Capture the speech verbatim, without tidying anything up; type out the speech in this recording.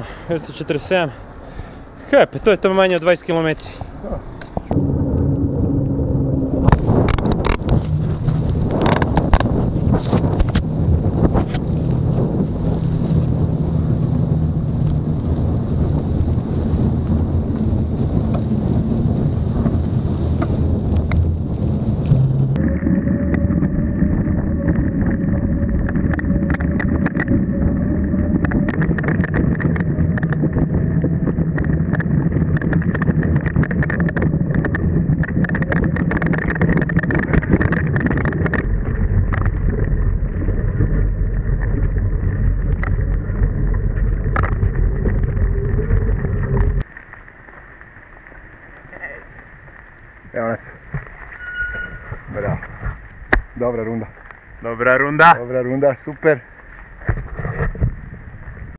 imamo dvjesto četrdeset sedam. Hepe, to je to manje od dvadeset kilometara. Evo nas. Bravo. Dobra runda. Dobra runda. Dobra runda, super.